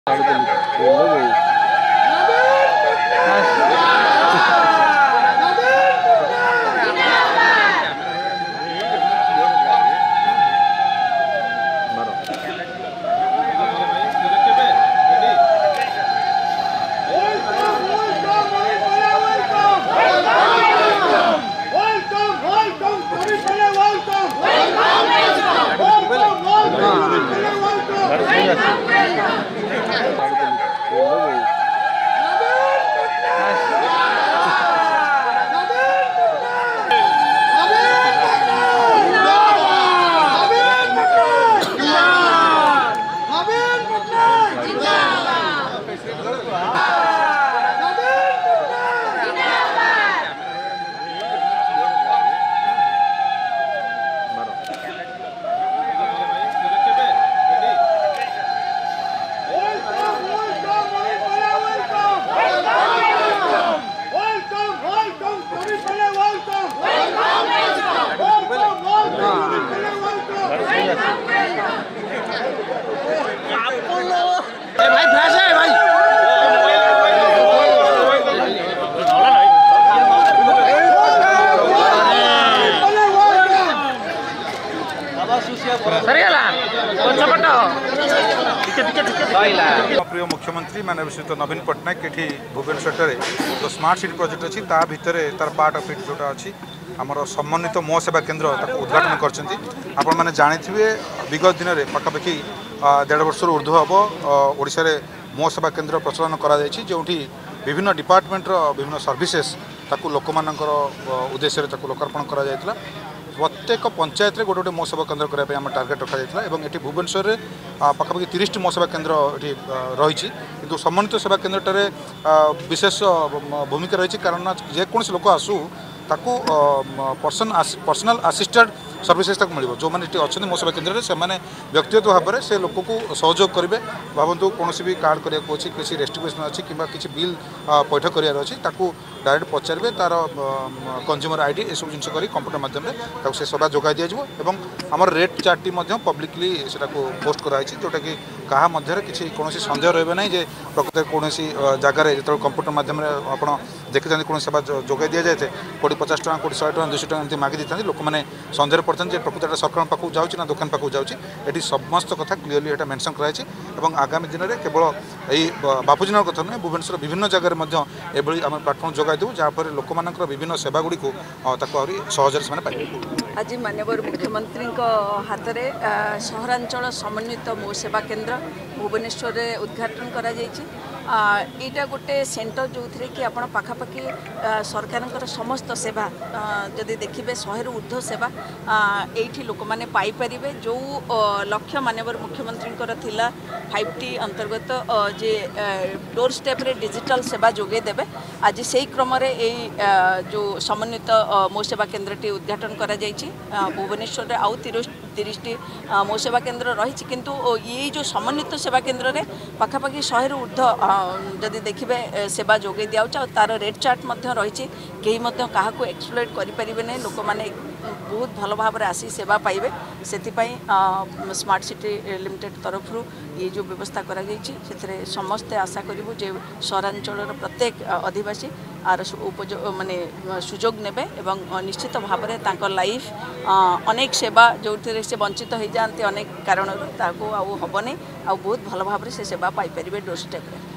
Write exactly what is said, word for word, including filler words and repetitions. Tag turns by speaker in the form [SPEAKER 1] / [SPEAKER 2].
[SPEAKER 1] भाई फ्लैश है भाई
[SPEAKER 2] प्रिय मुख्यमंत्री माननीय श्रीयुत नवीन पट्टनायक ये भुवनेश्वर जो स्मार्ट सिटी प्रोजेक्ट अच्छी ता भितर तार पार्ट ऑफ इट जोटा अच्छी आमर समन्वित मो सेवा केन्द्र उद्घाटन कर जानी विगत दिन में पाखापाखि देढ़ वर्ष ऊर्ध्व हम ओडिशा रे मो सेवा केन्द्र प्रचलन कर जो विभिन्न डिपार्टमेंटर विभिन्न सर्विसेस ताकू लोक मानकर उद्देश्य लोकार्पण कर प्रत्येक पंचायत रे गोटे गोटे मो सेवा केन्द्र करने आम टार्गेट रखा जाता है ये भुवनेश्वर में पाखापाखि तीस मो सेवा केन्द्र ये रही किंतु समन्वित सेवा केन्द्र विशेष भूमिका रही कारण जेकोसी लोक आसू ताकू पर्सन पर्सनल असिस्टेड सर्विसेस तक मिल जो मैंने अच्छा मो सेवा केन्द्र से व्यक्तिगत भाव में से लोक को सहयोग करेंगे भावतु कौन भी कार्ड करने को किसी रेस्ट्रिक्शन अच्छी कि किसी बिल पैठ करार अच्छी डायरेक्ट पचारे तार कंज्यूमर आईडी ये सब जिन कर कंप्यूटर मध्यम से सेवा जोगाई दिज्व आम रेट चार्ट पब्लिकली से पोस्ट कराई जोटा कि क्या मध्य किसी कौन सन्देह रही ना जे प्रकृत कौन जगार जो कंप्यूटर मध्यम आप देखते कौन सेवा जोगाई दि जाए कोटी पचास टाँग कोटी शहे टाँग दुश टाँग मागी था लोक मैंने सन्देह पड़ते हैं प्रकृत सरकार पाखु जाऊँ दुकान पाखु जाऊँगी समस्त कथा क्लीयरली यहाँ मेंशन कराई और आगामी दिन में केवल यही बापूजीनगर कथा नुहे भुवनेश्वर विभिन्न जगह ये आम प्लाटफर्म जोगाई देव जहाँफल लोक मान विभिन्न सेवा गुड़ी को सहजरे से पाइबे।
[SPEAKER 3] आज माननीय मुख्यमंत्री हाथ में सहरांचल समन्वित मो सेवा केन्द्र भुवनेश्वर में उद्घाटन करा यहाँ गोटे सेंटर जो थे कि आप पाखापाखि सरकार समस्त सेवा जदि देखिए शहे ऊर्ध्व सेवा ये लोक मैंने पाइपर जो लक्ष्य माननीय मुख्यमंत्री फाइव टी अंतर्गत जे डोर स्टेप रे डिजिटल सेवा जोगे देवे आज से क्रम जो समन्वित मो सेवा केन्द्र उद्घाटन करा भुवनेश्वर में आउ तीस टी मो सेवा केन्द्र रही किंतु ये जो समन्वित सेवा केन्द्र में पाखापाखि शहे ऊर्ध्व जदि देखिए सेवा जोगे दिया तार रेट चार्ट रही कहीं क्या एक्सप्लोइट करें ना लोक मैंने बहुत भल भाव आसी सेवा पाइबे से स्मार्ट सिटी लिमिटेड तरफ ये जो व्यवस्था करा से समस्ते आशा करूँ जे सहरांचल प्रत्येक अधिवासी आर उपयोग माने सुजोग नेबे एवं निश्चित भाव में लाइफ अनेक सेवा जो से वंचित हो जाते अनेक कारण ताको आउ हेनी आ बहुत भल भाव से सेवा पाइपर डोर स्टेप।